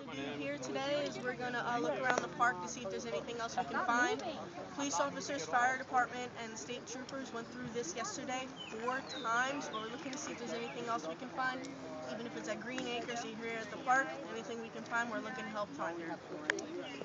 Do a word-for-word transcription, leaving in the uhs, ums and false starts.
do here today is we're going to uh, look around the park to see if there's anything else we can find. Police officers, fire department, and state troopers went through this yesterday four times, but we're looking to see if there's anything else we can find. Even if it's at Green Acres or here at the park, anything we can find, we're looking to help find her.